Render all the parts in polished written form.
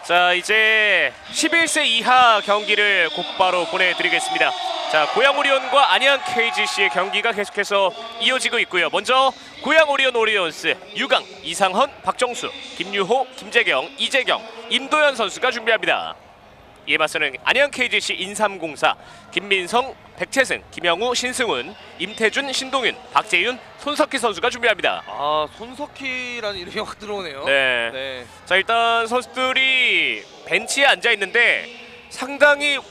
자, 이제 11세 이하 경기를 곧바로 보내드리겠습니다. 자, 고양 오리온과 안양 KGC의 경기가 계속해서 이어지고 있고요. 먼저 고양 오리온 오리온스 유강, 이상헌, 박정수, 김유호, 김재경, 이재경, 임도현 선수가 준비합니다. 이에 맞서는 안양 KGC 인삼공사 김민성, 백채승, 김영우, 신승훈, 임태준, 신동윤, 박재윤, 손석희 선수가 준비합니다. 아, 손석희라는 이름이 확 들어오네요. 네. 자, 일단 선수들이 벤치에 앉아 있는데 상당히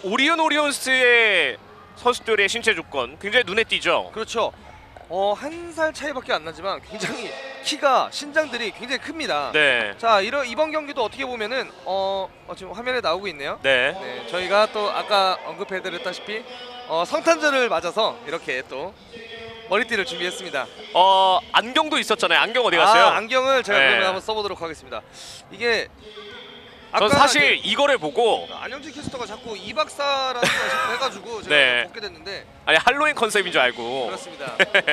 오리온스의 선수들의 신체 조건 굉장히 눈에 띄죠. 그렇죠. 한 살 차이밖에 안 나지만 굉장히 키가 신장들이 굉장히 큽니다. 네. 자, 이번 경기도 어떻게 보면은 지금 화면에 나오고 있네요. 네. 네, 저희가 또 아까 언급해드렸다시피 성탄절을 맞아서 이렇게 또 머리띠를 준비했습니다. 안경도 있었잖아요. 안경 어디 갔어요? 안경을 제가 네. 그러면 한번 써보도록 하겠습니다. 이게 전 사실 이거를 보고 안영진 캐스터가 자꾸 이 박사라는 걸 자꾸 해가지고 제가 네. 벗게 됐는데 아니 할로윈 컨셉인 줄 알고. 그렇습니다.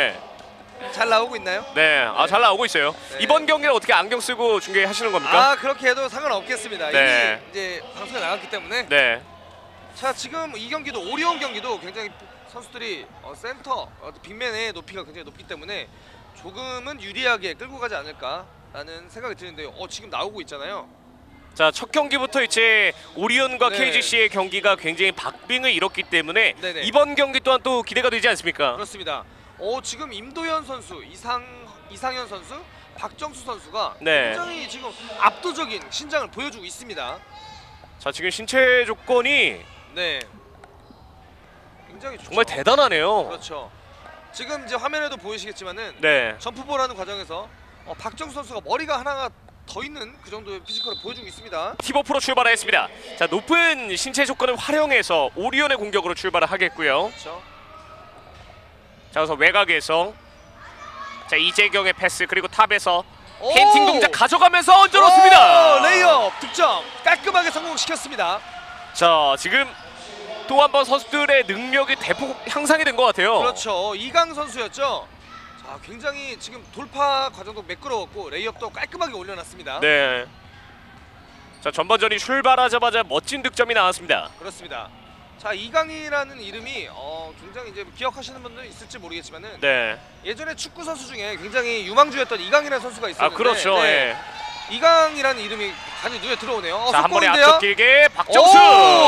잘 나오고 있나요? 네, 잘 나오고 있어요. 네. 이번 경기는 어떻게 안경 쓰고 중계하시는 겁니까? 그렇게 해도 상관없겠습니다. 네. 이미 이제 방송에 나갔기 때문에. 네. 자, 지금 이 경기도 오리온 경기도 굉장히 선수들이 센터 빅맨의 높이가 굉장히 높기 때문에 조금은 유리하게 끌고 가지 않을까라는 생각이 드는데요. 지금 나오고 있잖아요. 자, 첫 경기부터 이제 오리온과 네. KGC의 경기가 굉장히 박빙을 이뤘기 때문에 네네. 이번 경기 또한 또 기대가 되지 않습니까? 그렇습니다. 지금 임도현 선수, 이상현 선수, 박정수 선수가 네. 굉장히 지금 압도적인 신장을 보여주고 있습니다. 자, 지금 신체 조건이 네, 굉장히 좋죠. 정말 대단하네요. 그렇죠. 지금 이제 화면에도 보이시겠지만은 네. 점프볼하는 과정에서 박정수 선수가 머리가 하나가 더 있는 그 정도의 피지컬을 보여주고 있습니다. 티보 프로 출발했습니다. 자, 높은 신체 조건을 활용해서 오리온의 공격으로 출발을 하겠고요. 그렇죠. 자, 그래서 외곽에서 자, 이재경의 패스 그리고 탑에서 펜팅 동작 가져가면서 얹어놓습니다. 레이업 득점 깔끔하게 성공시켰습니다. 자, 지금 또 한 번 선수들의 능력이 대폭 향상이 된 것 같아요. 그렇죠. 이강 선수였죠. 자, 굉장히 지금 돌파 과정도 매끄러웠고 레이업도 깔끔하게 올려놨습니다. 네. 자, 전반전이 출발하자마자 멋진 득점이 나왔습니다. 그렇습니다. 자, 이강이라는 이름이 굉장히 이제 기억하시는 분들 있을지 모르겠지만은 네. 예전에 축구 선수 중에 굉장히 유망주였던 이강이라는 선수가 있었는데 그렇죠. 네. 예. 이강이라는 이름이 간이 눈에 들어오네요. 자, 한 번에 속보인데요? 앞쪽 길게 박정수.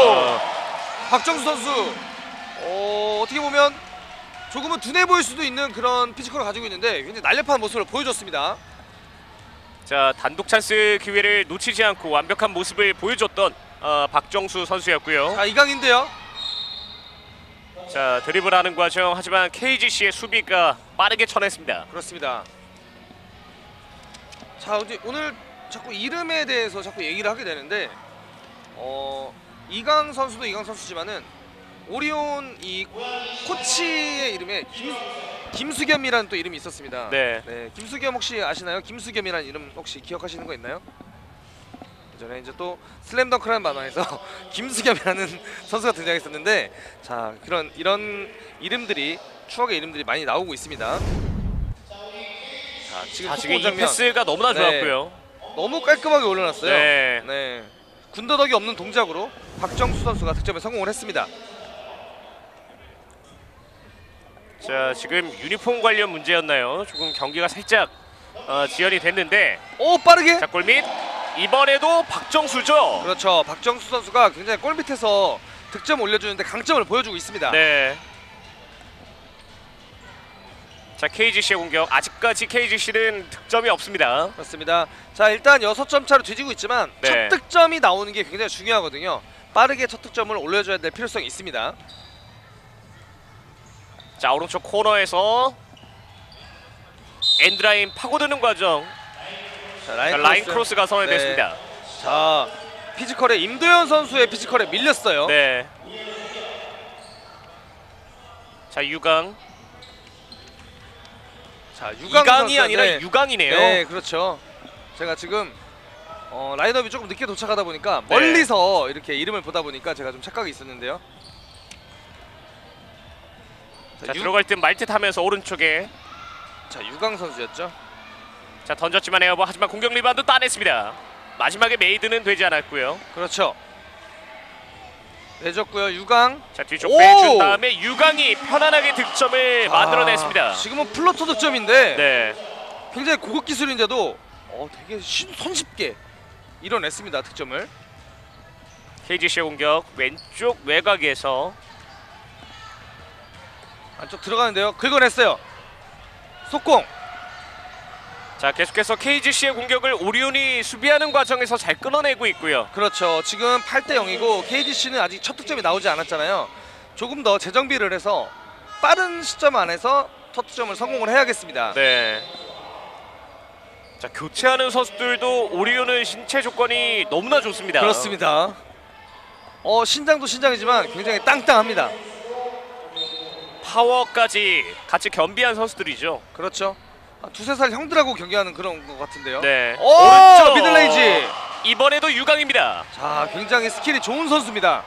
박정수 선수 어떻게 보면 조금은 둔해 보일 수도 있는 그런 피지컬을 가지고 있는데 굉장히 날렵한 모습을 보여줬습니다. 자, 단독 찬스 기회를 놓치지 않고 완벽한 모습을 보여줬던 박정수 선수였고요. 자, 이강인데요. 자, 드리블하는 과정 하지만 KGC의 수비가 빠르게 쳐냈습니다. 그렇습니다. 자, 오늘 자꾸 이름에 대해서 자꾸 얘기를 하게 되는데 이강 선수도 이강 선수지만은 오리온 이 코치의 이름에 김수겸이라는 또 이름이 있었습니다. 네. 김수겸 혹시 아시나요? 김수겸이라는 이름 혹시 기억하시는 거 있나요? 예전에 이제 또 슬램덩크라는 만화에서 김수겸이라는 선수가 등장했었는데, 자, 이런 이름들이 추억의 이름들이 많이 나오고 있습니다. 자, 지금 이 패스가 너무나 좋았고요. 너무 깔끔하게 올려놨어요. 네. 군더더기 없는 동작으로 박정수 선수가 득점에 성공을 했습니다. 자, 지금 유니폼 관련 문제였나요? 조금 경기가 살짝 지연이 됐는데. 빠르게. 자, 골밑. 이번에도 박정수죠. 그렇죠. 박정수 선수가 굉장히 골밑에서 득점 올려주는데 강점을 보여주고 있습니다. 네. 자, KGC의 공격. 아직까지 KGC는 득점이 없습니다. 그렇습니다. 자, 일단 6점 차로 뒤지고 있지만 네. 첫 득점이 나오는 게 굉장히 중요하거든요. 빠르게 첫 득점을 올려줘야 될 필요성이 있습니다. 자, 오른쪽 코너에서 엔드라인 파고드는 과정. 자, 라인 크로스가 선언됐습니다. 자, 피지컬에 임도현 선수의 피지컬에 밀렸어요. 네. 자, 유강. 자, 유강 이강이 선수, 아니라 네. 유강이네요. 네, 그렇죠. 제가 지금 라인업이 조금 늦게 도착하다 보니까 멀리서 이렇게 이름을 보다 보니까 제가 좀 착각이 있었는데요. 자, 들어갈 듯 말 듯 하면서 오른쪽에. 자, 유강 선수였죠. 자, 던졌지만 에어버. 하지만 공격 리바운드 따냈습니다. 마지막에 메이드는 되지 않았고요. 그렇죠. 내줬고요. 유강. 자, 뒤쪽 오! 빼준 다음에 유강이 편안하게 득점을 만들어냈습니다. 지금은 플로터 득점인데 네. 굉장히 고급 기술인데도 되게 손쉽게 이뤄냈습니다. 득점을. KGC의 공격 왼쪽 외곽에서 안쪽 들어가는데요. 긁어냈어요. 속공. 자, 계속해서 KGC의 공격을 오리온이 수비하는 과정에서 잘 끊어내고 있고요. 그렇죠. 지금 8대 0이고 KGC는 아직 첫 득점이 나오지 않았잖아요. 조금 더 재정비를 해서 빠른 시점 안에서 첫 득점을 성공을 해야겠습니다. 네. 자, 교체하는 선수들도 오리온은 신체 조건이 너무나 좋습니다. 그렇습니다. 신장도 신장이지만 굉장히 땅땅합니다. 파워까지 같이 겸비한 선수들이죠. 그렇죠. 한 두세 살 형들하고 경기하는 그런 것 같은데요. 네. 오! 오른쪽 미들레인지. 이번에도 유강입니다. 자, 굉장히 스킬이 좋은 선수입니다.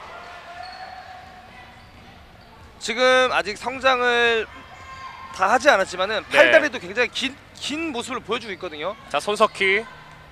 지금 아직 성장을 다 하지 않았지만은 네. 팔다리도 굉장히 긴 모습을 보여주고 있거든요. 자, 손석희.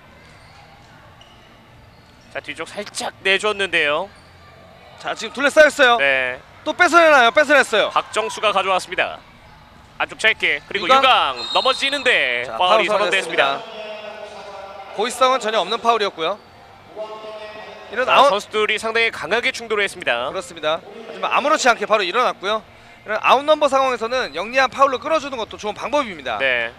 자, 뒤쪽 살짝 내줬는데요. 자, 지금 둘러싸였어요. 네. 또 뺏어내나요? 뺏어냈어요. 박정수가 가져왔습니다. 안쪽 짧게 그리고 유강. 유강 넘어지는데 자, 파울이 파울 선언됐습니다. 고의성은 전혀 없는 파울이었고요. 이런 자, 선수들이 상당히 강하게 충돌을 했습니다. 그렇습니다. 하지만 아무렇지 않게 바로 일어났고요. 이런 아웃 넘버 상황에서는 영리한 파울로 끌어주는 것도 좋은 방법입니다. 네.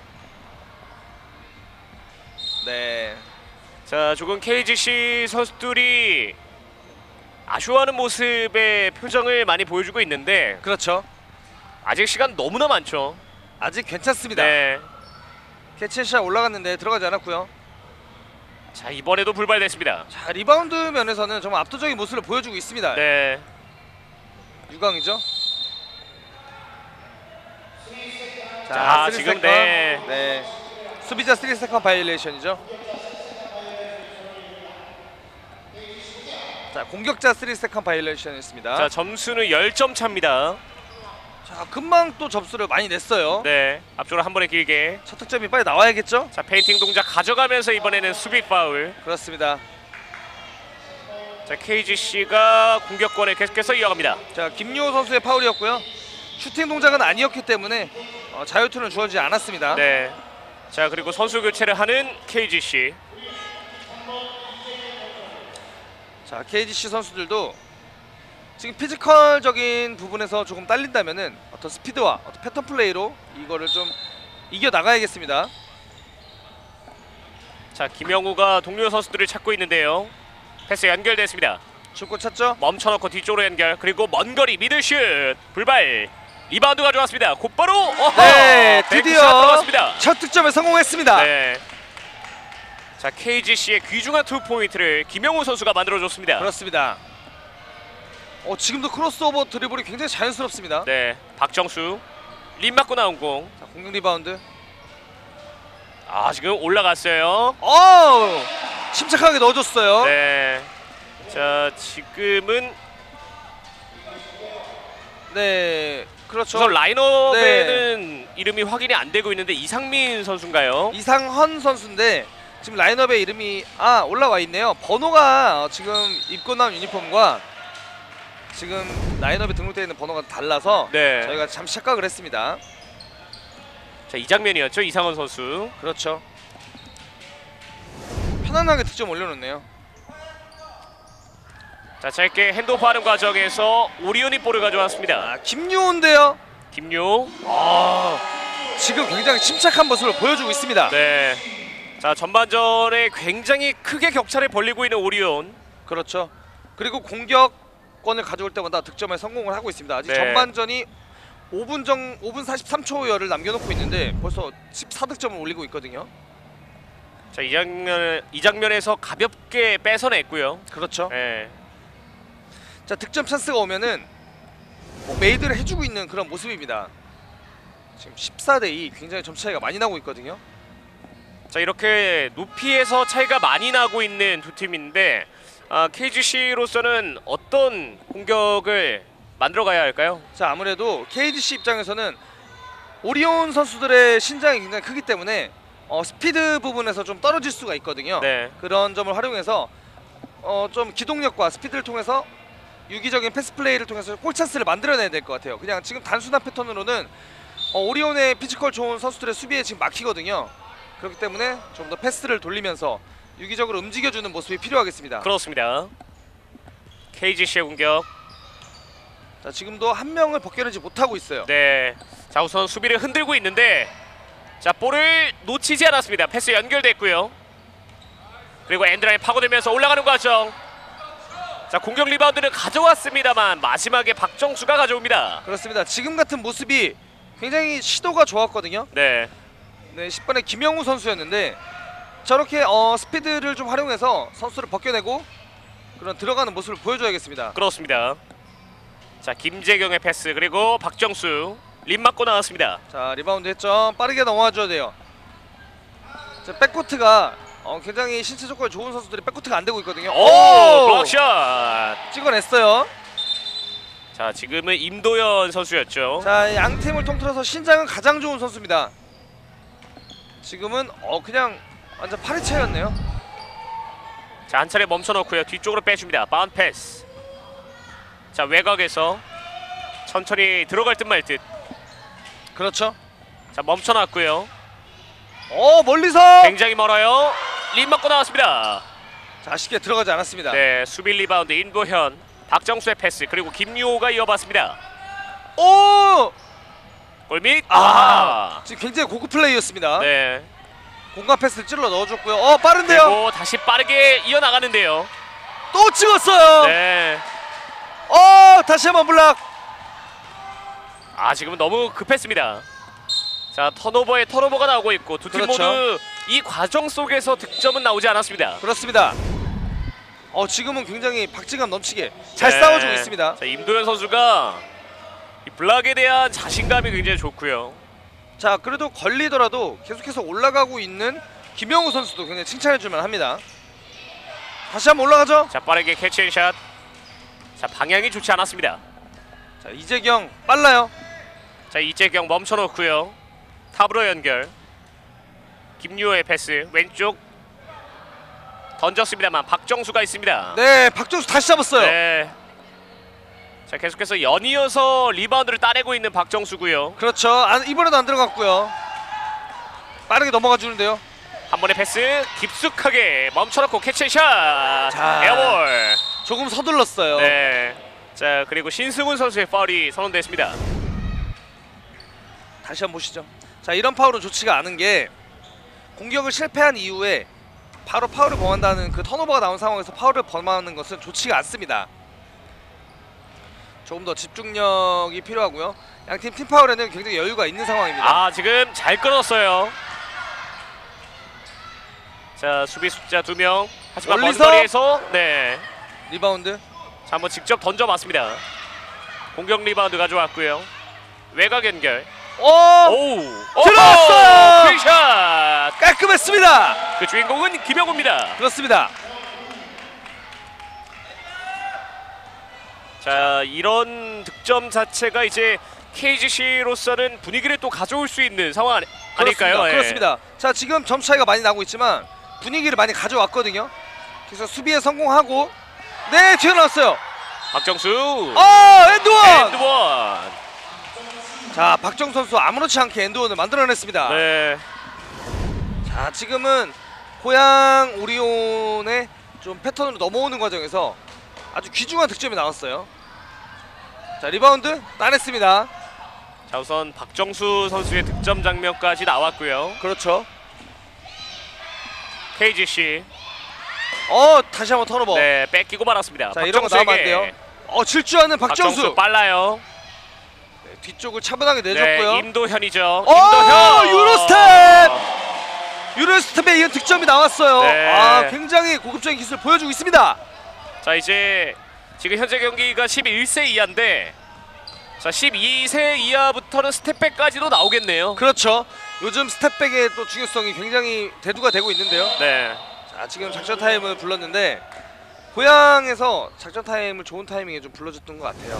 네. 자, 조금 KGC 선수들이 아쉬워하는 모습의 표정을 많이 보여주고 있는데 그렇죠. 아직 시간 너무나 많죠. 아직 괜찮습니다. 네. 캐치샷 올라갔는데 들어가지 않았고요. 자, 이번에도 불발됐습니다. 자, 리바운드 면에서는 정말 압도적인 모습을 보여주고 있습니다. 네. 유강이죠. 자, 3 지금 세컨. 네. 네. 수비자 3세컨 바이올레이션이죠. 자, 공격자 3세컨 바이올레이션이었습니다. 자, 점수는 10점 차입니다. 자, 금방 또 접수를 많이 냈어요. 네. 앞쪽으로 한 번에 길게. 첫 득점이 빨리 나와야겠죠? 자, 페인팅 동작 가져가면서 이번에는 수비 파울. 그렇습니다. 자, KGC가 공격권을 계속해서 이어갑니다. 자, 김유호 선수의 파울이었고요. 슈팅 동작은 아니었기 때문에 자유투는 주어지지 않았습니다. 네. 자, 그리고 선수 교체를 하는 KGC. 자, KGC 선수들도 지금 피지컬적인 부분에서 조금 딸린다면은 어떤 스피드와 어떤 패턴 플레이로 이거를 좀 이겨 나가야겠습니다. 자, 김영우가 동료 선수들을 찾고 있는데요. 패스 연결됐습니다. 축구 찾죠? 멈춰놓고 뒤쪽으로 연결. 그리고 먼 거리 미들슛. 불발. 리바운드 가져왔습니다. 곧바로 네, 뱅크샷 드디어 들어갔습니다. 첫 득점에 성공했습니다. 네. 자, KGC의 귀중한 투포인트를 김영우 선수가 만들어줬습니다. 그렇습니다. 지금도 크로스오버 드리블이 굉장히 자연스럽습니다. 네, 박정수 림 맞고 나온 공. 자, 공격 리바운드. 아, 지금 올라갔어요. 침착하게 넣어줬어요. 네. 자, 지금은 네, 그렇죠. 우선 라인업에는 이름이 확인이 안 되고 있는데 이상민 선수인가요? 이상헌 선수인데 지금 라인업에 이름이 올라와 있네요. 번호가 지금 입고 나온 유니폼과 지금 라인업에 등록되어 있는 번호가 달라서 네. 저희가 잠시 착각을 했습니다. 자, 이 장면이었죠. 이상원 선수. 그렇죠. 편안하게 득점 올려놓네요. 자, 짧게 핸드오프하는 과정에서 오리온이 볼을 가져왔습니다. 김유호인데요. 김유. 지금 굉장히 침착한 모습을 보여주고 있습니다. 네. 자, 전반전에 굉장히 크게 격차를 벌리고 있는 오리온. 그렇죠. 그리고 공격권을 가져올 때마다 득점에 성공을 하고 있습니다. 아직 네. 전반전이 5분 43초여를 남겨놓고 있는데 벌써 14득점을 올리고 있거든요. 자, 이 장면에서 가볍게 뺏어냈고요. 그렇죠. 네. 자, 득점 찬스가 오면은 메이드를 해주고 있는 그런 모습입니다. 지금 14대2 굉장히 점 차이가 많이 나고 있거든요. 자, 이렇게 높이에서 차이가 많이 나고 있는 두 팀인데 KGC로서는 어떤 공격을 만들어가야 할까요? 자, 아무래도 KGC 입장에서는 오리온 선수들의 신장이 굉장히 크기 때문에 스피드 부분에서 좀 떨어질 수가 있거든요. 네. 그런 점을 활용해서 좀 기동력과 스피드를 통해서 유기적인 패스 플레이를 통해서 골 찬스를 만들어내야 될 것 같아요. 그냥 지금 단순한 패턴으로는 오리온의 피지컬 좋은 선수들의 수비에 지금 막히거든요. 그렇기 때문에 좀 더 패스를 돌리면서 유기적으로 움직여주는 모습이 필요하겠습니다. 그렇습니다. KGC의 공격. 자, 지금도 한 명을 벗겨내지 못하고 있어요. 네. 자, 우선 수비를 흔들고 있는데 자, 볼을 놓치지 않았습니다. 패스 연결됐고요. 그리고 엔드라인 파고들면서 올라가는 과정. 자, 공격 리바운드는 가져왔습니다만 마지막에 박정수가 가져옵니다. 그렇습니다. 지금 같은 모습이 굉장히 시도가 좋았거든요. 네. 네, 10번의 김영우 선수였는데 저렇게 스피드를 좀 활용해서 선수를 벗겨내고 그런 들어가는 모습을 보여줘야겠습니다. 그렇습니다. 자, 김재경의 패스 그리고 박정수 림 맞고 나왔습니다. 자, 리바운드 했죠. 빠르게 넘어와줘야 돼요. 자, 백코트가 굉장히 신체 조건이 좋은 선수들이 백코트가 안 되고 있거든요. 오, 블록샷. 찍어냈어요. 자, 지금은 임도현 선수였죠. 자, 양 팀을 통틀어서 신장은 가장 좋은 선수입니다. 지금은 그냥 완전 파리차였네요. 자, 한 차례 멈춰놓고요. 뒤쪽으로 빼줍니다. 바운 패스. 자, 외곽에서 천천히 들어갈 듯 말 듯. 그렇죠. 자, 멈춰놨고요. 멀리서 굉장히 멀어요. 림 맞고 나왔습니다. 자, 쉽게 들어가지 않았습니다. 네, 수비 리바운드 임도현, 박정수의 패스 그리고 김유호가 이어봤습니다. 오! 골밑. 지금 굉장히 고급 플레이였습니다. 네. 공간 패스를 찔러 넣어줬고요. 빠른데요. 그리고 다시 빠르게 이어나가는데요. 또 찍었어요. 네. 다시 한번 블락. 지금은 너무 급했습니다. 자, 턴오버가 나오고 있고 두 팀 그렇죠. 모두 이 과정 속에서 득점은 나오지 않았습니다. 그렇습니다. 지금은 굉장히 박진감 넘치게 잘 네. 싸워주고 있습니다. 자, 임도현 선수가 이 블락에 대한 자신감이 굉장히 좋고요. 자, 그래도 걸리더라도 계속해서 올라가고 있는 김영우 선수도 굉장히 칭찬해줄만 합니다. 다시 한번 올라가죠. 자, 빠르게 캐치앤샷. 자, 방향이 좋지 않았습니다. 자, 이재경 빨라요. 자, 이재경 멈춰놓고요. 탑으로 연결. 김유호의 패스 왼쪽 던졌습니다만 박정수가 있습니다. 네, 박정수 다시 잡았어요. 네. 자, 계속해서 연이어서 리바운드를 따내고 있는 박정수고요. 그렇죠. 이번에도 안 들어갔고요. 빠르게 넘어가 주는데요. 한 번의 패스 깊숙하게 멈춰놓고 캐치앤샷. 자. 에어볼. 조금 서둘렀어요. 네. 자, 그리고 신승훈 선수의 파울이 선언됐습니다. 다시 한번 보시죠. 자, 이런 파울은 좋지가 않은 게 공격을 실패한 이후에 바로 파울을 범한다는 그 턴오버가 나온 상황에서 파울을 범하는 것은 좋지가 않습니다. 조금 더 집중력이 필요하고요. 양팀 팀 파울에는 굉장히 여유가 있는 상황입니다. 지금 잘 끊었어요. 자, 수비 숫자 2명. 하지만 먼 멀리서. 거리에서 네. 리바운드. 자, 한번 직접 던져봤습니다. 공격 리바운드 가져왔고요. 외곽 연결. 오우. 들어왔어요! 퀸샷. 깔끔했습니다. 그 주인공은 김영우입니다. 그렇습니다. 자, 이런 득점 자체가 이제 KGC로서는 분위기를 또 가져올 수 있는 상황 아닐까요? 그렇습니다. 예. 그렇습니다. 자, 지금 점 차이가 많이 나고 있지만 분위기를 많이 가져왔거든요. 그래서 수비에 성공하고 네, 튀어나왔어요. 박정수. 엔드원. 엔드원. 자, 박정 선수 아무렇지 않게 엔드원을 만들어냈습니다. 네. 자, 지금은 고양 오리온의 좀 패턴으로 넘어오는 과정에서 아주 귀중한 득점이 나왔어요. 자, 리바운드 따냈습니다. 자, 우선 박정수 선수의 득점 장면까지 나왔고요. 그렇죠. KGC. 다시 한번 턴오버. 네, 뺏기고 말았습니다. 자, 이런 거 나오면 안 돼요. 질주하는 박정수. 빨라요. 네, 뒤쪽을 차분하게 내줬고요. 네, 임도현이죠. 임도현. 유로스텝에 이은 득점이 나왔어요. 네. 굉장히 고급적인 기술을 보여주고 있습니다. 자, 이제 지금 현재 경기가 11세 이하인데 자, 12세 이하부터는 스텝백까지도 나오겠네요. 그렇죠. 요즘 스텝백의 또 중요성이 굉장히 대두가 되고 있는데요. 네. 자, 지금 작전 타임을 불렀는데 고향에서 작전 타임을 좋은 타이밍에 좀 불러줬던 것 같아요.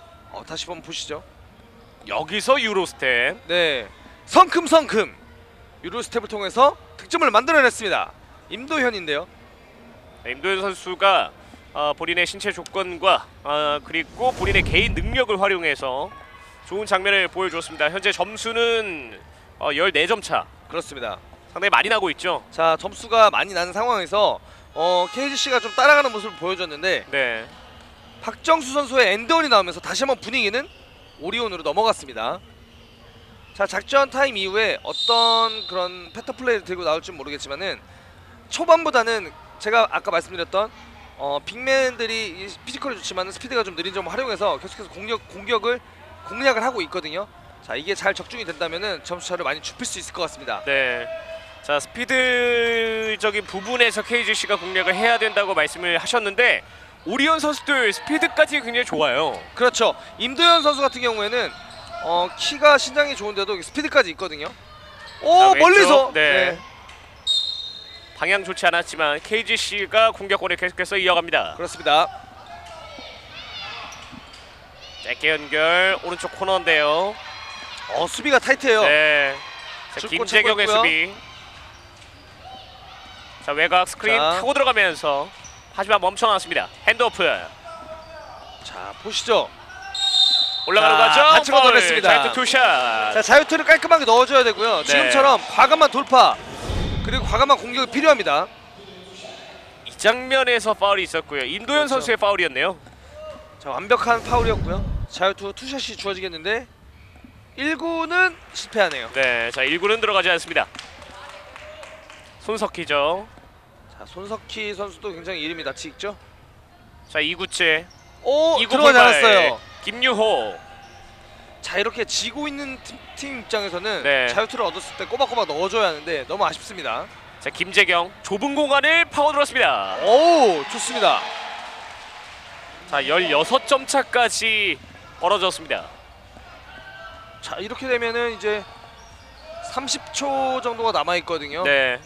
다시 한번 보시죠. 여기서 유로 스텝. 네, 성큼성큼. 유로 스텝을 통해서 득점을 만들어냈습니다. 임도현인데요. 임도현 선수가 본인의 신체 조건과 그리고 본인의 개인 능력을 활용해서 좋은 장면을 보여줬습니다. 현재 점수는 14점 차. 그렇습니다. 상당히 많이 나고 있죠. 자, 점수가 많이 나는 상황에서 KGC가 좀 따라가는 모습을 보여줬는데 네. 박정수 선수의 엔드원이 나오면서 다시 한번 분위기는 오리온으로 넘어갔습니다. 자, 작전 타임 이후에 어떤 그런 패턴 플레이를 들고 나올지 모르겠지만은 초반보다는 제가 아까 말씀드렸던 빅맨들이 피지컬이 좋지만 스피드가 좀 느린 점을 활용해서 계속해서 공략을 하고 있거든요. 자, 이게 잘 적중이 된다면은 점수차를 많이 좁힐 수 있을 것 같습니다. 네. 자, 스피드적인 부분에서 KGC가 공략을 해야 된다고 말씀을 하셨는데 오리온 선수들 스피드까지 굉장히 좋아요. 그렇죠. 임도현 선수 같은 경우에는 키가 신장이 좋은데도 스피드까지 있거든요. 오, 자, 왼쪽. 멀리서. 네. 방향 좋지 않았지만 KGC가 공격권을 계속해서 이어갑니다. 그렇습니다. 짧게 연결 오른쪽 코너인데요. 수비가 타이트해요. 네. 자, 줄 김재경의 꽂혔고요. 수비. 자, 외곽 스크린 자. 타고 들어가면서 하지만 멈춰놨습니다. 핸드오프. 자, 보시죠. 올라가는 자, 과정. 같이 걷어냈습니다. 자이트 투샷. 자, 자유투를 깔끔하게 넣어줘야 되고요. 네. 지금처럼 과감한 돌파 그리고 과감한 공격이 필요합니다. 이 장면에서 파울이 있었고요. 임도현 그렇죠. 선수의 파울이었네요. 자, 완벽한 파울이었고요. 자유투 투샷이 주어지겠는데 1구는 실패하네요. 네, 자 1구는 들어가지 않습니다. 손석희죠. 자, 손석희 선수도 굉장히 이름이 낯이 익죠. 자 2구째. 오, 2구 들어가지 않았어요. 김유호. 자, 이렇게 지고 있는 팀 입장에서는 네. 자유투를 얻었을 때 꼬박꼬박 넣어줘야 하는데 너무 아쉽습니다. 자 김재경 좁은 공간을 파고들었습니다. 오, 좋습니다. 자 16점 차까지 벌어졌습니다. 자, 이렇게 되면은 이제 30초 정도가 남아 있거든요. 네.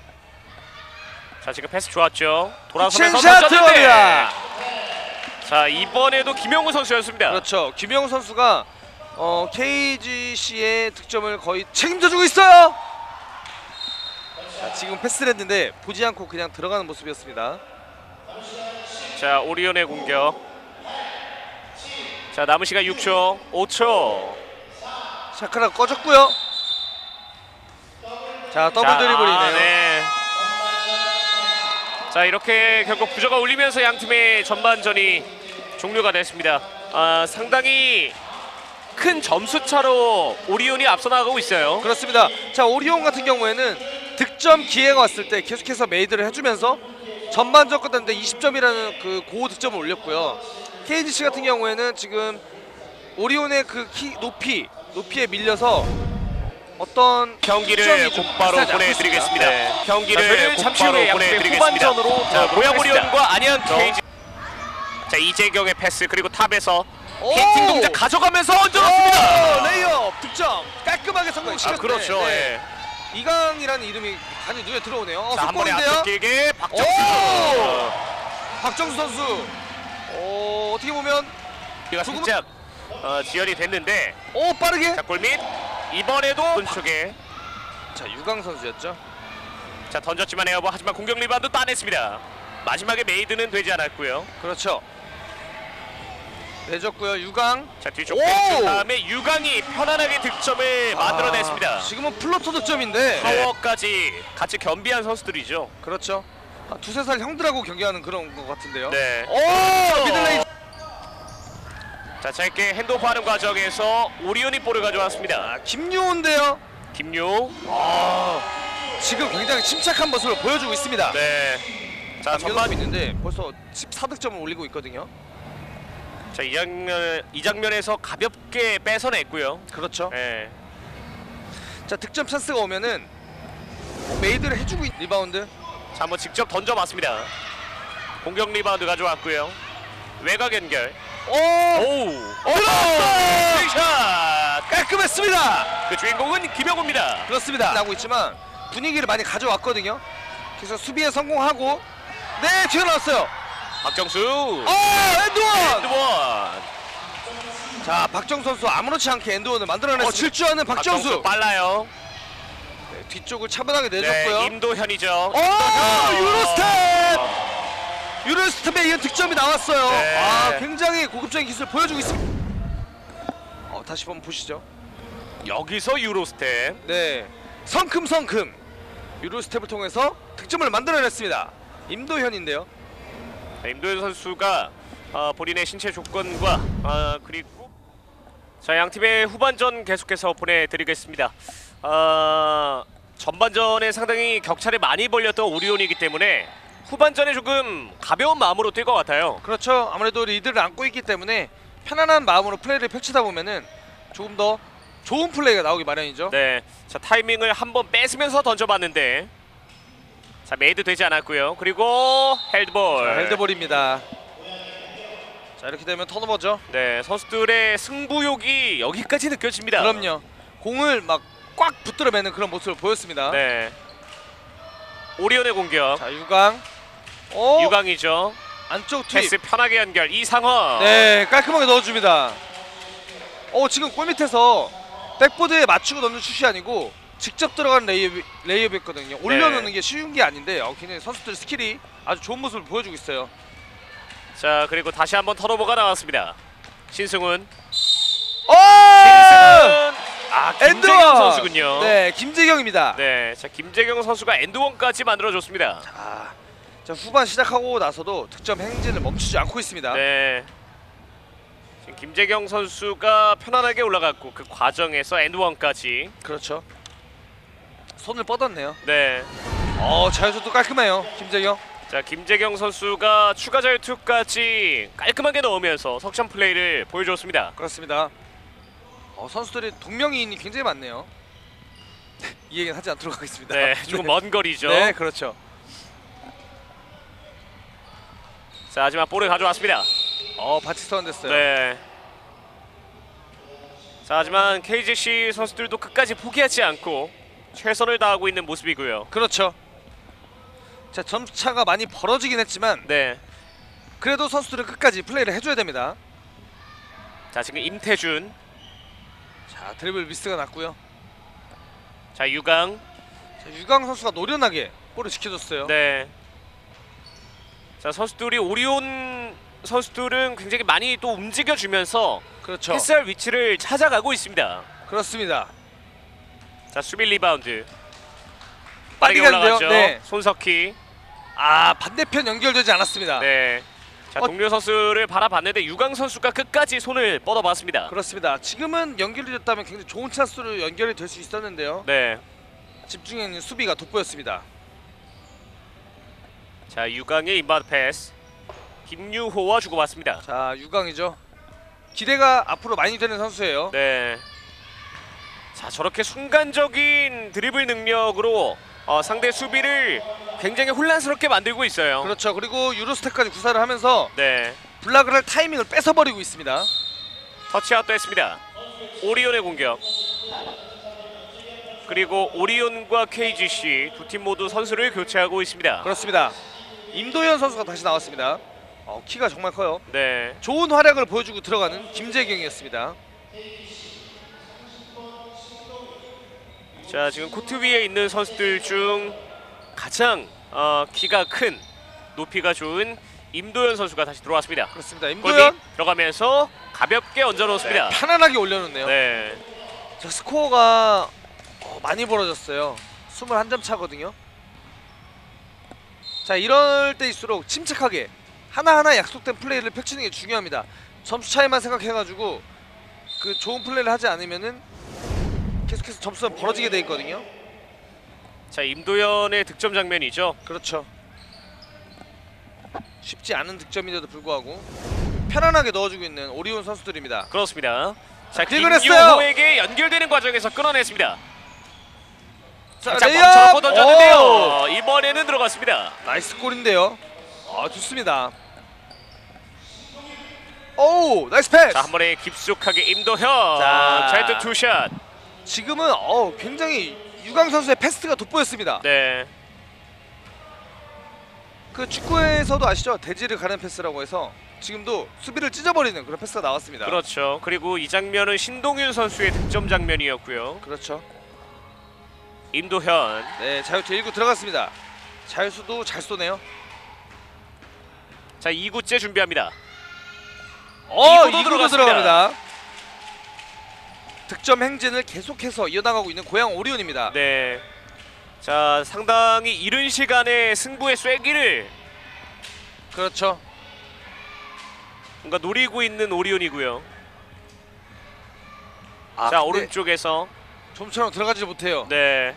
자 지금 패스 좋았죠. 돌아서면서 샷 던졌는데. 들어갑니다. 자 이번에도 김영우 선수였습니다. 그렇죠. 김영우 선수가 KGC의 득점을 거의 책임져주고 있어요. 자, 지금 패스를 했는데 보지 않고 그냥 들어가는 모습이었습니다. 자 오리온의 공격. 자 남은 시간 6초, 5초. 샤크라 꺼졌고요. 자, 더블 드리블이네요. 네. 자 이렇게 결국 부저가 울리면서 양 팀의 전반전이 종료가 됐습니다. 상당히 큰 점수 차로 오리온이 앞서 나가고 있어요. 그렇습니다. 자, 오리온 같은 경우에는 득점 기회가 왔을 때 계속해서 메이드를 해주면서 전반전 끝났는데 20점이라는 그 고득점을 올렸고요. KGC 같은 경우에는 지금 오리온의 그 높이에 밀려서 어떤 경기를 득점이 좀 곧바로 비싸지 않고 보내드리겠습니다. 있습니다. 네. 경기를 잠시 곧바로 후에 보내드리겠습니다. 후반전으로 자 고양 가겠습니다. 오리온과 안양 KG. 자 이재경의 패스 그리고 탑에서 오! 히팅 동작 가져가면서 얹어놨습니다. 오, 레이업 득점 깔끔하게 성공시켰네. 그렇죠. 네. 예. 이강이라는 이름이 간이 눈에 들어오네요. 자 한 번에 속공인데요. 앞쪽 길게 박정수. 오! 박정수 선수. 어떻게 보면 이가 살짝 지연이 됐는데 빠르게. 자 골밑 이번에도 오른쪽에 자, 유강 선수였죠. 자 던졌지만 에어버 하지만 공격 리바운드 따냈습니다. 마지막에 메이드는 되지 않았고요. 그렇죠. 내줬고요. 유강. 자 뒤쪽 오! 그 다음에 유강이 편안하게 득점을 만들어냈습니다. 지금은 플로터 득점인데. 파워까지 같이 겸비한 선수들이죠. 그렇죠. 두세 살 형들하고 경기하는 그런 것 같은데요. 네. 오, 미들레이. 자 짧게 핸드오프하는 과정에서 오리온이 볼을 가져왔습니다. 김유호인데요. 김유. 지금 굉장히 침착한 모습을 보여주고 있습니다. 네. 자 남겨놓고 전반 있는데 벌써 14득점을 올리고 있거든요. 자 이 장면에서 가볍게 뺏어냈고요. 그렇죠. 네. 자, 득점 찬스가 오면은 메이드를 해주고 리바운드. 자 한번 직접 던져봤습니다. 공격 리바운드 가져왔고요. 외곽 연결. 오우. 샷. 깔끔했습니다. 그 주인공은 김영우입니다. 그렇습니다. 나고 있지만 분위기를 많이 가져왔거든요. 그래서 수비에 성공하고 네, 튀어나왔어요. 박정수. 엔드원. 엔드원. 자, 박정수 선수 아무렇지 않게 엔드원을 만들어냈습니다. 질주하는 박정수. 빨라요. 뒤쪽을 차분하게 내줬고요. 네, 임도현이죠. 유로스텝에 이은 득점이 나왔어요. 네. 아, 굉장히 고급적인 기술을 보여주고 있습니다. 다시 한번 보시죠. 여기서 유로스텝. 네, 성큼성큼 유로스텝을 통해서 득점을 만들어냈습니다. 임도현인데요. 자, 임도현 선수가 본인의 신체 조건과 그리고 자, 양 팀의 후반전 계속해서 보내드리겠습니다. 전반전에 상당히 격차를 많이 벌렸던 오리온이기 때문에 후반전에 조금 가벼운 마음으로 뛸 것 같아요. 그렇죠. 아무래도 리드를 안고 있기 때문에 편안한 마음으로 플레이를 펼치다 보면은 조금 더 좋은 플레이가 나오기 마련이죠. 네, 자 타이밍을 한번 뺏으면서 던져봤는데 자 메이드 되지 않았고요. 그리고 헬드볼. 자, 헬드볼입니다. 자, 이렇게 되면 턴오버죠. 네, 선수들의 승부욕이 여기까지 느껴집니다. 그럼요. 공을 막 꽉 붙들어 매는 그런 모습을 보였습니다. 네, 오리온의 공격. 자, 유강. 유강이죠. 안쪽 투입. 패스 편하게 연결. 이상원. 네, 깔끔하게 넣어줍니다. 지금 골 밑에서 백보드에 맞추고 넣는 슛이 아니고 직접 들어가는 레이업이었거든요. 올려놓는 게 쉬운 게 아닌데 굉장히 선수들 스킬이 아주 좋은 모습을 보여주고 있어요. 자, 그리고 다시 한번 턴오버가 나왔습니다. 신승훈. 김재경 엔드원 선수군요. 네, 김재경입니다. 네, 자 김재경 선수가 엔드원까지 만들어줬습니다. 자, 후반 시작하고 나서도 득점 행진을 멈추지 않고 있습니다. 네, 지금 김재경 선수가 편안하게 올라갔고 그 과정에서 엔드원까지. 그렇죠. 손을 뻗었네요. 네, 자유투도 깔끔해요, 김재경. 자 김재경 선수가 추가 자유투까지 깔끔하게 넣으면서 석점 플레이를 보여줬습니다. 그렇습니다. 선수들이 동명이인이 굉장히 많네요. 이 얘기는 하지 않도록 하겠습니다. 네, 조금 먼 거리죠. 네, 그렇죠. 자, 하지만 볼을 가져왔습니다. 바치 스턴됐어요. 네. 자, 하지만 KGC 선수들도 끝까지 포기하지 않고 최선을 다하고 있는 모습이고요. 그렇죠. 자, 점수차가 많이 벌어지긴 했지만 네. 그래도 선수들은 끝까지 플레이를 해줘야 됩니다. 자, 지금 임태준. 자, 드리블 미스가 났고요. 자, 유강. 자, 유강 선수가 노련하게 볼을 지켜줬어요. 네. 자, 선수들이 오리온 선수들은 굉장히 많이 또 움직여주면서 그렇죠. 패스할 위치를 찾아가고 있습니다. 그렇습니다. 자, 수비 리바운드. 빨리 빠르게 갔는데요. 올라가죠. 네. 손석희. 반대편 연결되지 않았습니다. 네. 자, 동료 선수를 바라봤는데 유강 선수가 끝까지 손을 뻗어봤습니다. 그렇습니다. 지금은 연결이 됐다면 굉장히 좋은 찬스로 연결이 될 수 있었는데요. 네. 집중해 있는 수비가 돋보였습니다. 자, 유강의 인바운드 패스. 김유호와 주고받습니다. 자, 유강이죠. 기대가 앞으로 많이 되는 선수예요. 네. 자, 저렇게 순간적인 드리블 능력으로 상대 수비를 굉장히 혼란스럽게 만들고 있어요. 그렇죠. 그리고 유로스텝까지 구사를 하면서 네. 블락을 할 타이밍을 뺏어버리고 있습니다. 터치아웃도 했습니다. 오리온의 공격. 그리고 오리온과 KGC 두 팀 모두 선수를 교체하고 있습니다. 그렇습니다. 임도현 선수가 다시 나왔습니다. 키가 정말 커요. 네. 좋은 활약을 보여주고 들어가는 김재경이었습니다. 자, 지금 코트 위에 있는 선수들 중 가장 키가 큰, 높이가 좋은 임도현 선수가 다시 들어왔습니다. 그렇습니다. 골밑 임도현 들어가면서 가볍게 얹어놓습니다. 편안하게 올려놓네요. 네. 자, 스코어가 많이 벌어졌어요. 21점 차거든요. 자, 이럴 때일수록 침착하게 하나하나 약속된 플레이를 펼치는 게 중요합니다. 점수 차이만 생각해가지고 그 좋은 플레이를 하지 않으면은 계속해서 점수가 벌어지게 돼 있거든요. 자, 임도현의 득점 장면이죠. 그렇죠. 쉽지 않은 득점인데도 불구하고 편안하게 넣어주고 있는 오리온 선수들입니다. 그렇습니다. 자, 긁어냈어요. 김유호에게 연결되는 과정에서 끊어냈습니다. 자, 자, 레이업! 멈춰놓고 던졌는데요. 이번에는 들어갔습니다. 나이스 골인데요. 좋습니다. 오, 나이스 패스. 자, 한 번에 깊숙하게 임도현. 자. 자, 일단 투샷. 지금은 굉장히 유강 선수의 패스가 돋보였습니다. 네. 그 축구에서도 아시죠? 대지를 가는 패스라고 해서 지금도 수비를 찢어버리는 그런 패스가 나왔습니다. 그렇죠. 그리고 이 장면은 신동윤 선수의 득점 장면이었고요. 그렇죠. 임도현. 네, 자유투 1구 들어갔습니다. 자유수도 잘 쏘네요. 자 2구째 준비합니다. 2구도 2구도 들어갑니다. 득점 행진을 계속해서 이어나가고 있는 고양 오리온입니다. 네. 자 상당히 이른 시간에 승부의 쐐기를 그렇죠. 뭔가 노리고 있는 오리온이고요. 아, 자 근데 오른쪽에서 좀처럼 들어가지 못해요. 네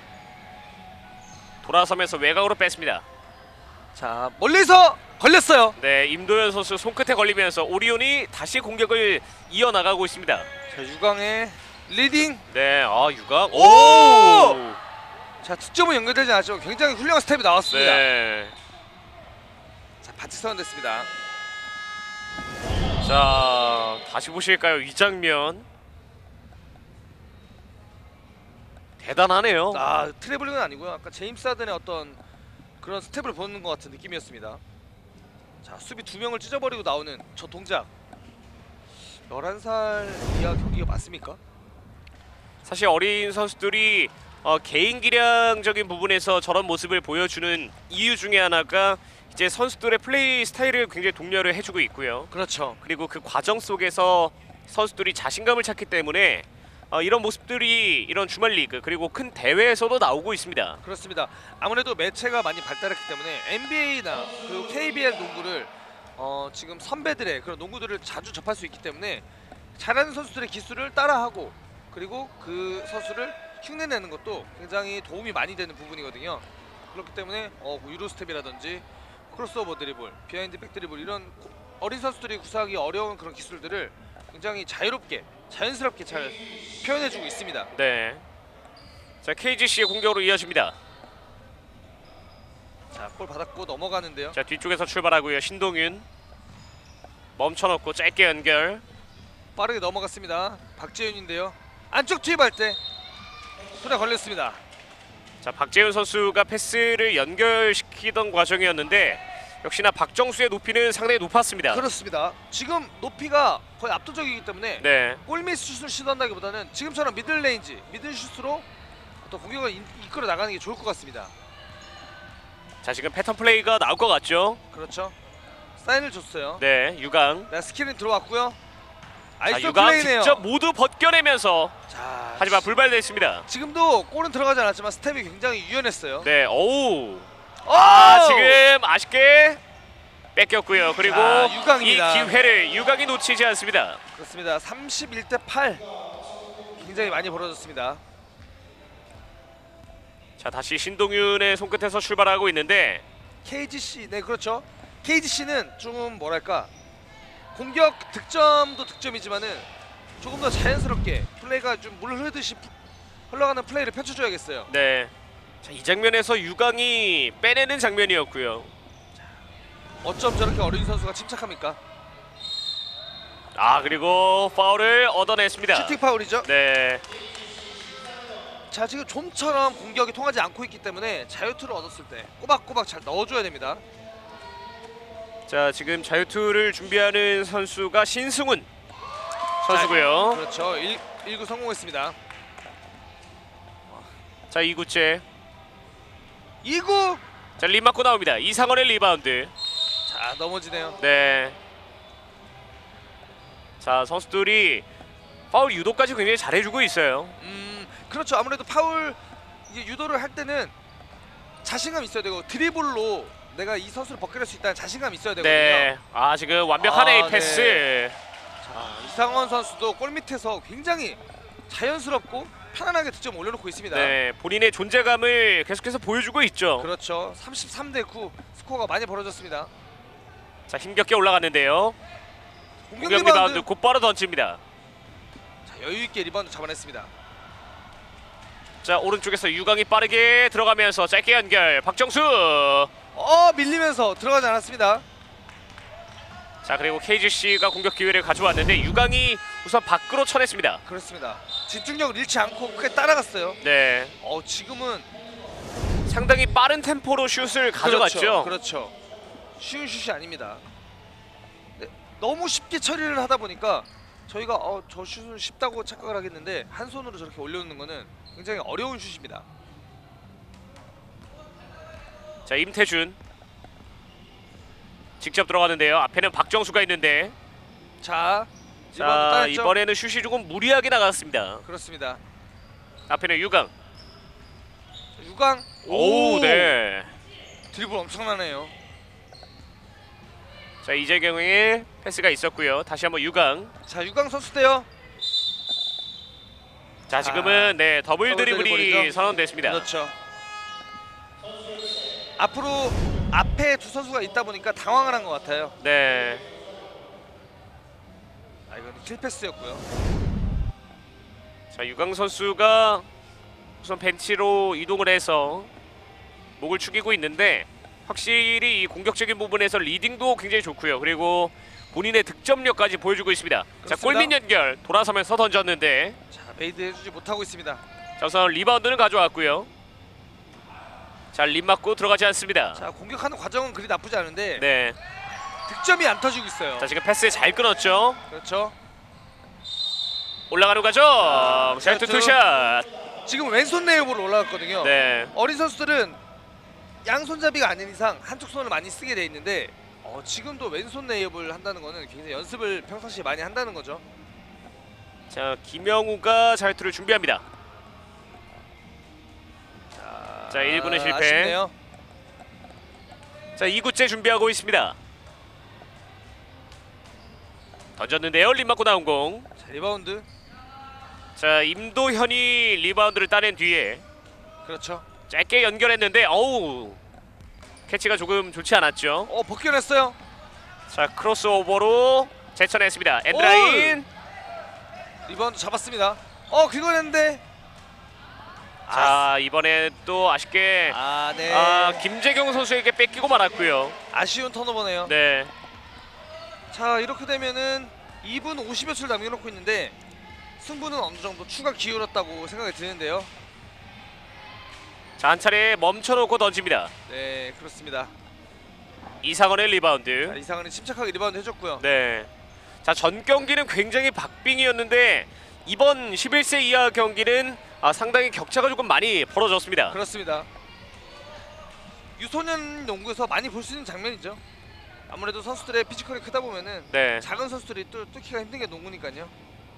돌아서면서 외곽으로 뺐습니다. 자, 멀리서 걸렸어요. 네 임도현 선수 손끝에 걸리면서 오리온이 다시 공격을 이어나가고 있습니다. 자, 유광의 리딩. 네, 아 유각. 오! 자, 득점은 연결되지 않았지만 굉장히 훌륭한 스텝이 나왔습니다. 네. 자, 바치 선언됐습니다. 자 다시 보실까요? 이 장면 대단하네요. 아, 트래블링은 아니고요. 아까 제임스 하든의 어떤 그런 스텝을 보는 것 같은 느낌이었습니다. 자, 수비 2명을 찢어버리고 나오는 저 동작. 11살 이하 경기가 맞습니까? 사실 어린 선수들이 개인 기량적인 부분에서 저런 모습을 보여주는 이유 중에 하나가 이제 선수들의 플레이 스타일을 굉장히 독려를 해주고 있고요. 그렇죠. 그리고 그 과정 속에서 선수들이 자신감을 찾기 때문에 이런 모습들이 이런 주말 리그 그리고 큰 대회에서도 나오고 있습니다. 그렇습니다. 아무래도 매체가 많이 발달했기 때문에 NBA나 그리고 KBL 농구를 지금 선배들의 그런 농구들을 자주 접할 수 있기 때문에 잘하는 선수들의 기술을 따라하고 그리고 그 선수를 흉내내는 것도 굉장히 도움이 많이 되는 부분이거든요. 그렇기 때문에 유로 스텝이라든지 크로스오버 드리블, 비하인드 백 드리블 이런 어린 선수들이 구사하기 어려운 그런 기술들을 굉장히 자유롭게 자연스럽게 잘 표현해주고 있습니다. 네. 자 KGC의 공격으로 이어집니다. 자, 볼 받았고 넘어가는데요. 자 뒤쪽에서 출발하고요. 신동윤 멈춰놓고 짧게 연결. 빠르게 넘어갔습니다. 박재윤인데요. 안쪽 투입할 때 손에 걸렸습니다. 자 박재윤 선수가 패스를 연결시키던 과정이었는데 역시나 박정수의 높이는 상당히 높았습니다. 그렇습니다. 지금 높이가 거의 압도적이기 때문에 네. 골밑 슛을 시도한다기보다는 지금처럼 미들 레인지, 미들 슛으로 어떤 공격을 이끌어 나가는 게 좋을 것 같습니다. 자 지금 패턴 플레이가 나올 것 같죠? 그렇죠. 사인을 줬어요. 네 유강. 네, 스킬은 들어왔고요. 자 아이소 유강 플레이네요. 직접 모두 벗겨내면서 자, 하지만 불발됐습니다. 지금도 골은 들어가지 않았지만 스텝이 굉장히 유연했어요. 네 어우. 오! 지금 아쉽게 뺏겼고요. 그리고 자, 유강입니다. 이 기회를 유강이 놓치지 않습니다. 그렇습니다. 31대 8. 굉장히 많이 벌어졌습니다. 자 다시 신동윤의 손끝에서 출발하고 있는데 KGC, 네 그렇죠. KGC는 좀 뭐랄까 공격 득점도 득점이지만은 조금 더 자연스럽게 플레이가 좀 물 흐르듯이 흘러가는 플레이를 펼쳐줘야겠어요. 네. 자, 이 장면에서 유강이 빼내는 장면이었고요. 어쩜 저렇게 어린 선수가 침착합니까? 아 그리고 파울을 얻어냈습니다. 슈팅 파울이죠. 네. 자, 지금 좀처럼 공격이 통하지 않고 있기 때문에 자유투를 얻었을 때 꼬박꼬박 잘 넣어줘야 됩니다. 자 지금 자유투를 준비하는 선수가 신승훈 선수고요. 그렇죠. 1구 성공했습니다. 자 2구째. 2구. 자 립 맞고 나옵니다. 이상원의 리바운드. 자, 넘어지네요. 네. 자 선수들이 파울 유도까지 굉장히 잘해주고 있어요. 그렇죠. 아무래도 파울 이게 유도를 할 때는 자신감 있어야 되고 드리블로 내가 이 선수를 벗겨낼 수 있다는 자신감 있어야 되거든요. 네. 아 지금 완벽한 A 패스. 네. 자, 이상원 선수도 골 밑에서 굉장히 자연스럽고 편안하게 득점 올려놓고 있습니다. 네. 본인의 존재감을 계속해서 보여주고 있죠. 그렇죠. 33대 9 스코어가 많이 벌어졌습니다. 자 힘겹게 올라갔는데요. 공격 공격 리바운드. 리바운드 곧바로 던집니다. 자, 여유 있게 리바운드 잡아냈습니다. 자 오른쪽에서 유강이 빠르게 들어가면서 짧게 연결. 박정수. 밀리면서 들어가지 않았습니다. 자 그리고 KGC가 공격 기회를 가져왔는데 유강이 우선 밖으로 쳐냈습니다. 그렇습니다. 집중력을 잃지 않고 크게 따라갔어요. 네. 지금은 상당히 빠른 템포로 슛을 가져갔죠. 그렇죠. 쉬운 슛이 아닙니다. 네, 너무 쉽게 처리를 하다 보니까 저희가 저 슛은 쉽다고 착각을 하겠는데 한 손으로 저렇게 올려놓는 거는 굉장히 어려운 슛입니다. 자, 임태준 직접 들어가는데요. 앞에는 박정수가 있는데, 자, 자, 따냈죠? 이번에는 슛이 조금 무리하게 나갔습니다. 그렇습니다. 앞에는 유강. 유강. 오, 네. 드리블 엄청나네요. 자, 이재경의 패스가 있었고요. 다시 한번 유강. 자, 유강 선수대요. 자, 지금은 네, 더블 더블 드리블이 드리블이죠? 선언됐습니다. 그렇죠. 앞으로 앞에 두 선수가 있다 보니까 당황을 한 것 같아요. 네. 아, 이건 킬패스였고요. 자, 유강 선수가 우선 벤치로 이동을 해서 목을 축이고 있는데, 확실히 이 공격적인 부분에서 리딩도 굉장히 좋고요. 그리고 본인의 득점력까지 보여주고 있습니다. 자, 그렇습니다. 골밑 연결 돌아서면서 던졌는데, 자, 메이드 해주지 못하고 있습니다. 자, 우선 리바운드는 가져왔고요. 자, 림 맞고 들어가지 않습니다. 자, 공격하는 과정은 그리 나쁘지 않은데 네. 득점이 안 터지고 있어요. 자, 지금 패스 잘 끊었죠. 그렇죠. 올라가는 과정. 샤이트 투샷. 지금 왼손 레이업으로 올라갔거든요. 네. 어린 선수들은 양손잡이가 아닌 이상 한쪽 손을 많이 쓰게 돼 있는데 지금도 왼손 레이업을 한다는 거는 굉장히 연습을 평상시에 많이 한다는 거죠. 자, 김영우가 샤이트를 준비합니다. 자, 1구는 실패. 아쉽네요. 자, 2구째 준비하고 있습니다. 던졌는데요. 림 맞고 나온 공. 자, 리바운드. 자, 임도현이 리바운드를 따낸 뒤에 그렇죠. 짧게 연결했는데 어우, 캐치가 조금 좋지 않았죠. 벗겨냈어요. 자, 크로스오버로 제쳐냈습니다. 엔드라인. 리바운드 잡았습니다. 긁어냈는데. 자, 이번에 또 아쉽게 네. 김재경 선수에게 뺏기고 말았고요. 아쉬운 턴오버네요. 네. 자, 이렇게 되면은 2분 50여 초를 남겨놓고 있는데 승부는 어느 정도 추가 기울었다고 생각이 드는데요. 자, 한 차례 멈춰놓고 던집니다. 네, 그렇습니다. 이상원의 자, 리바운드. 이상은이 침착하게 리바운드 해줬고요. 네. 자, 전 경기는 굉장히 박빙이었는데 이번 11세 이하 경기는 상당히 격차가 조금 많이 벌어졌습니다. 그렇습니다. 유소년 농구에서 많이 볼 수 있는 장면이죠. 아무래도 선수들의 피지컬이 크다 보면은 네. 작은 선수들이 또 뚫기가 힘든 게 농구니까요.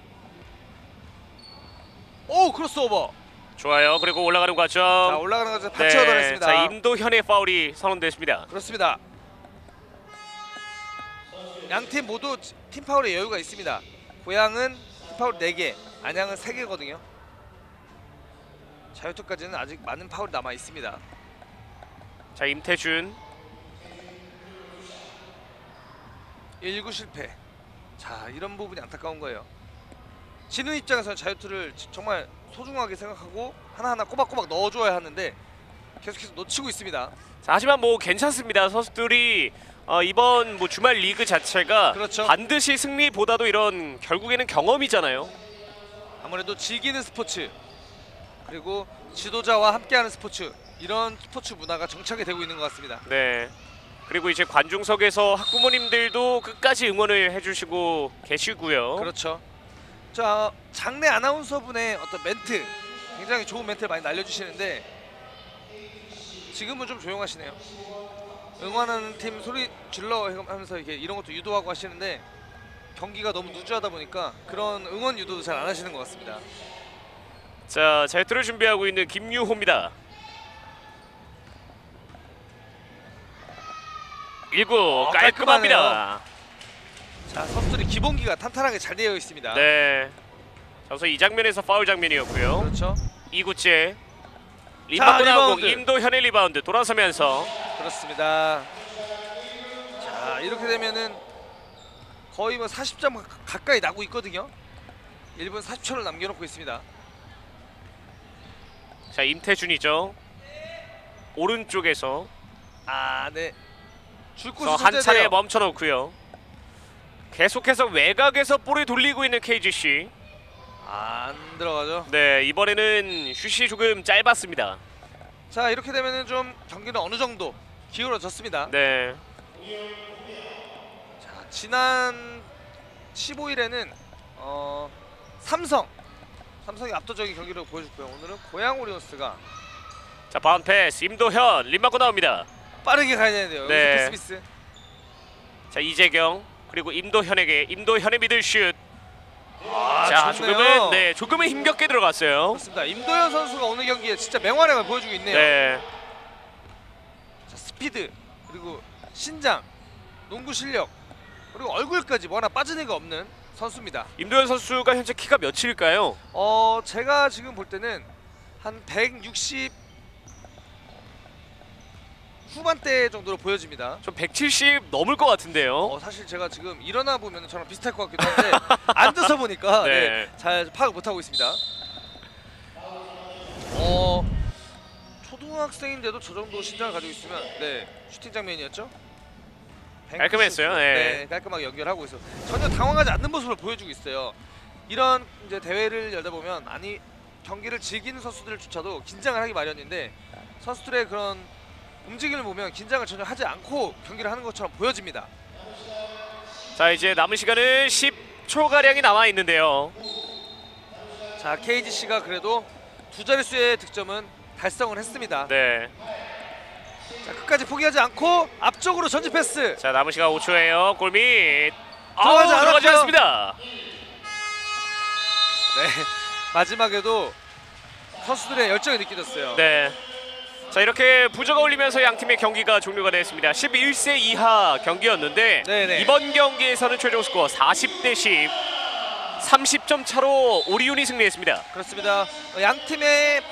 오, 크로스오버. 좋아요. 그리고 올라가는 과정. 자, 올라가는 것을 받쳐 얻어냈습니다. 자, 임도현의 파울이 선언됐습니다. 그렇습니다. 양팀 모두 팀 파울의 여유가 있습니다. 고양은 팀 파울 4개, 안양은 3개거든요. 자유투까지는 아직 많은 파울이 남아 있습니다. 자, 임태준. 1구 실패. 자, 이런 부분이 안타까운 거예요. 지는 입장에서는 자유투를 정말 소중하게 생각하고 하나하나 꼬박꼬박 넣어줘야 하는데 계속해서 놓치고 있습니다. 자, 하지만 뭐 괜찮습니다. 선수들이 이번 뭐 주말 리그 자체가 그렇죠. 반드시 승리보다도 이런 결국에는 경험이잖아요. 아무래도 즐기는 스포츠 그리고 지도자와 함께하는 스포츠, 이런 스포츠 문화가 정착이 되고 있는 것 같습니다. 네. 그리고 이제 관중석에서 학부모님들도 끝까지 응원을 해주시고 계시고요. 그렇죠. 자, 장내 아나운서분의 어떤 멘트, 굉장히 좋은 멘트를 많이 날려주시는데 지금은 좀 조용하시네요. 응원하는 팀 소리 질러 하면서 이렇게 이런 것도 유도하고 하시는데 경기가 너무 누주하다 보니까 그런 응원 유도도 잘 안 하시는 것 같습니다. 자, 자유투를 준비하고 있는 김유호입니다. 1구 깔끔합니다. 자, 선수들이 기본기가 탄탄하게 잘 되어 있습니다. 네. 자, 우선 이 장면에서 파울 장면이었고요. 그렇죠. 2구째 리바운드 나오고 리바운드. 임도현의 리바운드 돌아서면서. 그렇습니다. 자, 이렇게 되면은 거의 뭐 40점 가까이 나고 있거든요. 1분 40초를 남겨놓고 있습니다. 자, 임태준이죠. 오른쪽에서 네. 줄곳이 한 차례 존재돼요. 멈춰놓고요. 계속해서 외곽에서 볼을 돌리고 있는 KGC. 안 들어가죠. 네, 이번에는 슛이 조금 짧았습니다. 자, 이렇게 되면은 좀 경기는 어느 정도 기울어졌습니다. 네. 자, 지난 15일에는 삼성이 압도적인 경기를 보여줬고요. 오늘은 고양 오리온스가 자, 바운드 패스 임도현 림 맞고 나옵니다. 빠르게 가야 되는데요. 네. 여기서 패스미스. 자 이재경 그리고 임도현에게 임도현의 미들슛. 아, 자 좋네요. 조금은 힘겹게 들어갔어요. 그렇습니다. 임도현 선수가 오늘 경기에 진짜 맹활약을 보여주고 있네요. 네. 자, 스피드 그리고 신장, 농구 실력 그리고 얼굴까지 뭐 하나 빠진 애가 없는 선수입니다. 임도현 선수가 현재 키가 몇일까요? 제가 지금 볼 때는 한 160 후반대 정도로 보여집니다. 좀 170 넘을 것 같은데요. 사실 제가 지금 일어나 보면 저랑 비슷할 것 같기도 한데 앉아서 보니까 네. 네, 잘 파악을 못 하고 있습니다. 초등학생인데도 저 정도 신장을 가지고 있으면 네 슈팅 장면이었죠. 깔끔했어요. 네. 깔끔하게 연결하고 있어. 전혀 당황하지 않는 모습을 보여주고 있어요. 이런 이제 대회를 열다 보면 경기를 즐기는 선수들조차도 긴장을 하기 마련인데 선수들의 그런 움직임을 보면 긴장을 전혀 하지 않고 경기를 하는 것처럼 보여집니다. 자 이제 남은 시간은 10초 가량이 남아 있는데요. 자 KGC가 그래도 두 자릿수의 득점은 달성을 했습니다. 네. 자 끝까지 포기하지 않고 앞쪽으로 전진 패스. 자 남은 시간 5초예요. 골밑. 들어가지 들어가지 않았고요. 않습니다. 네 마지막에도 선수들의 열정이 느껴졌어요. 네. 자 이렇게 부저가 울리면서 양 팀의 경기가 종료가 됐습니다. 11세 이하 경기였는데 네네. 이번 경기에서는 최종 스코어 40대 10, 30점 차로 오리온이 승리했습니다. 그렇습니다. 양 팀의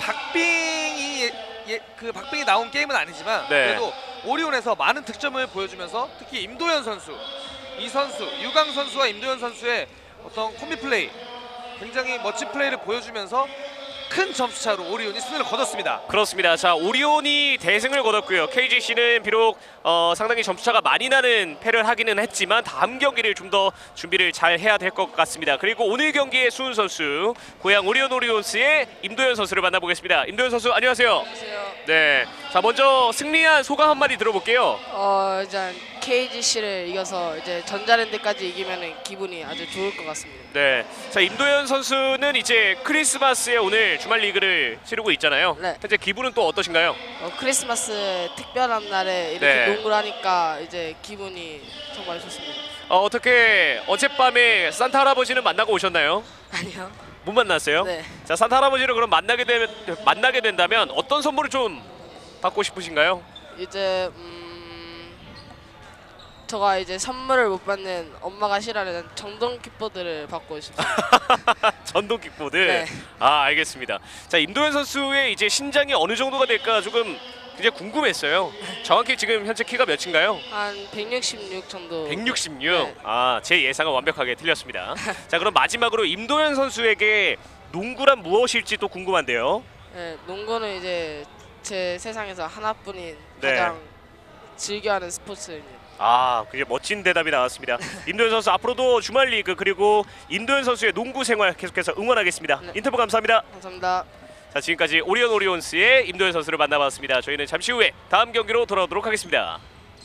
박빙이 나온 게임은 아니지만 네. 그래도 오리온에서 많은 득점을 보여주면서 특히 임도현 선수, 이 선수, 유강 선수와 임도현 선수의 어떤 콤비 플레이 굉장히 멋진 플레이를 보여주면서 큰 점수 차로 오리온이 승리를 거뒀습니다. 그렇습니다. 자 오리온이 대승을 거뒀고요. KGC는 비록 상당히 점수차가 많이 나는 패를 하기는 했지만 다음 경기를 좀 더 준비를 잘 해야 될 것 같습니다. 그리고 오늘 경기의 수훈 선수 고양 오리온 오리온스의 임도현 선수를 만나보겠습니다. 임도현 선수 안녕하세요. 안녕하세요. 네. 자 먼저 승리한 소감 한마디 들어볼게요. 일단 KGC를 이겨서 이제 전자랜드까지 이기면은 기분이 아주 좋을 것 같습니다. 네. 자 임도현 선수는 이제 크리스마스에 오늘 주말 리그를 치르고 있잖아요. 네. 현재 기분은 또 어떠신가요? 크리스마스 특별한 날에 이렇게 네. 농구를 하니까 이제 기분이 정말 좋습니다. 어떻게 어젯밤에 산타 할아버지는 만나고 오셨나요? 아니요. 못 만났어요? 네. 자 산타 할아버지를 그럼 만나게 된다면 어떤 선물을 좀 받고 싶으신가요? 이제 저가 이제 선물을 못 받는 엄마가 싫어하는 전동 킥보드를 받고 싶습니다. 전동 킥보드. 네. 아 알겠습니다. 자 임도현 선수의 이제 신장이 어느 정도가 될까 조금 굉장히 궁금했어요. 정확히 지금 현재 키가 몇인가요? 한 166 정도. 166. 네. 아 제 예상은 완벽하게 틀렸습니다. 자 그럼 마지막으로 임도현 선수에게 농구란 무엇일지 또 궁금한데요. 네, 농구는 이제 제 세상에서 하나뿐인 네. 가장 즐겨하는 스포츠입니다. 아, 굉장히 멋진 대답이 나왔습니다. 임도현 선수 앞으로도 주말 리그 그리고 임도현 선수의 농구 생활 계속해서 응원하겠습니다. 네. 인터뷰 감사합니다. 감사합니다. 자, 지금까지 오리온 오리온스의 임도현 선수를 만나봤습니다. 저희는 잠시 후에 다음 경기로 돌아오도록 하겠습니다.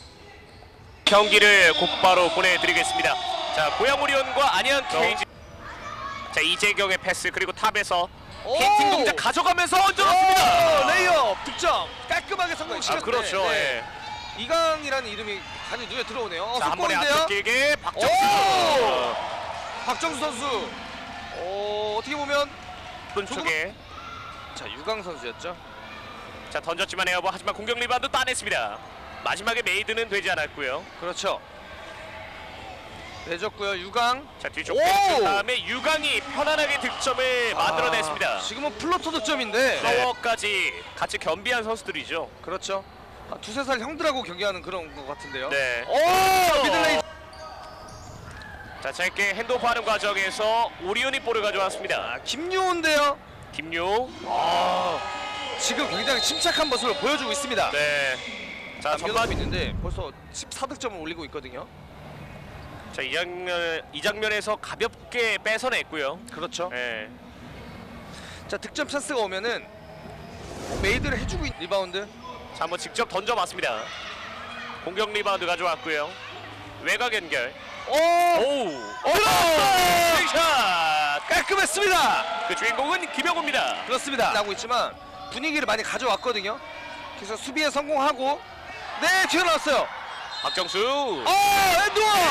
경기를 곧바로 보내드리겠습니다. 자, 고양 오리온과 안양 KG. 자, 이재경의 패스 그리고 탑에서 헤이팅 동작 가져가면서 얹어놨습니다. 레이업 득점 깔끔하게 성공시켰네. 아, 그렇죠. 네. 예. 이강이라는 이름이 간이 눈에 들어오네요. 자, 한 번에 속공인데요. 앞쪽 길게 박정수. 박정수 선수. 어떻게 보면 오른쪽에 자 유강 선수였죠. 자 던졌지만 에어버 하지만 공격 리바운드 따냈습니다. 마지막에 메이드는 되지 않았고요. 그렇죠. 내줬고요. 유강. 자 뒤쪽 오! 그 다음에 유강이 편안하게 득점을 만들어냈습니다. 지금은 플로터 득점인데. 파워까지 같이 겸비한 선수들이죠. 그렇죠. 두세 살 형들하고 경기하는 그런 것 같은데요. 네. 오 미들레이. 자 짧게 핸드오프하는 과정에서 오리온이 볼을 가져왔습니다. 김유호인데요. 김유. 지금 굉장히 침착한 모습을 보여주고 있습니다. 네. 자 남겨놓고 전반 있는데 벌써 14득점을 올리고 있거든요. 자 이 장면에서 가볍게 뺏어냈고요. 그렇죠. 네. 자 득점 찬스가 오면은 메이드를 해주고 리바운드. 자 한번 직접 던져봤습니다. 공격 리바운드 가져왔고요. 외곽 연결. 오우. 샷. 깔끔했습니다. 그 주인공은 김영호입니다. 그렇습니다. 나고 있지만 분위기를 많이 가져왔거든요. 그래서 수비에 성공하고 네 튀어나왔어요. 박정수. 엔드원.